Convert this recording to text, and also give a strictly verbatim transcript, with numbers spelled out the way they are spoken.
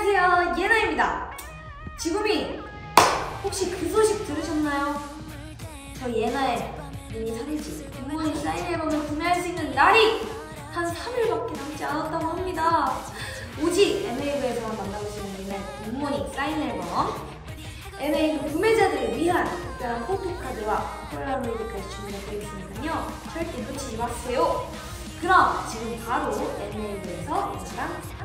안녕하세요, 예나입니다. 지금이 혹시 그 소식 들으셨나요? 저 예나의 미니 삼 집 굿모닝 사인 앨범을 구매할 수 있는 날이 한 삼 일밖에 남지 않았다고 합니다. 오직 엠에이브에서만 만나볼 수 있는 굿모닝 사인 앨범, 엠에이브 구매자들을 위한 특별한 포토카드와 폴라로이드까지 준비되어 있으니까요, 절대 놓치지 마세요. 그럼 지금 바로 엠에이브에서 영상